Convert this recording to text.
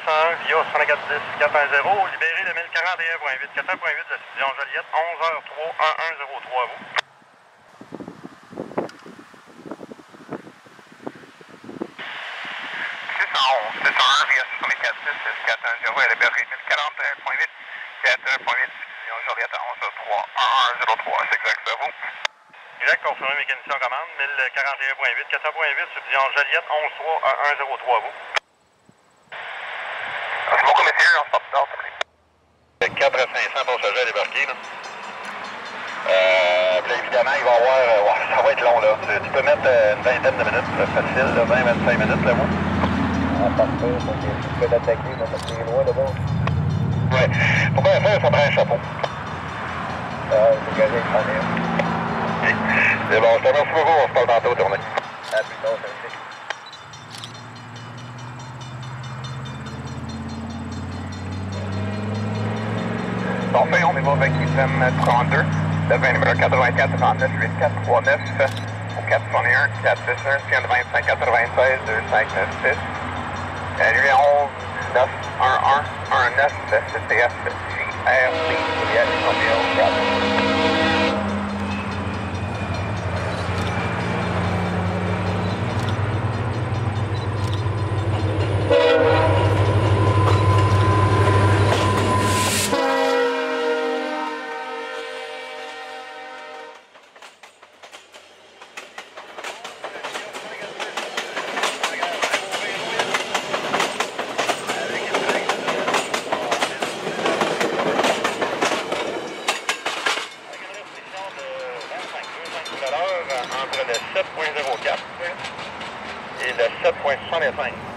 201 via 6410 410, libéré de 1041.8, 400.8 de la division Joliette, 11h03 1103 à vous. C'est 101 via 6410 410, elle est libérée 1041.8, 401.8 division Joliette, 11h03 1103, c'est exact, c'est vous. Exact, confirmé mécanicien en commande, 1041.8, 400.8 sur division Joliette, 11-3 1103 à vous. C'est bon, commissaire, on se porte d'ordre. 4 à 500 passagers débarqués, là. Puis là, évidemment, il va y avoir, ça va être long, là. Tu peux mettre une vingtaine de minutes, facile, 20-25 minutes, là, vous. Ah, parfait, donc je peux l'attaquer, donc ça est loin d'abord. Ouais. Pour bien faire, ça prend un chapeau. Ah, c'est correct, j'en ai un. C'est bon, je te remercie beaucoup, on se parle tantôt, tournée. À plus tard, merci. Bon, fait, on est bon avec IFM 32, le 20 numéro 84 39 8439 au 461 461 125 96 2596. Lui 11 9 11 19 CTF JRC Juliette Romeo Bravo. Entre le 7.04 et le 7.65.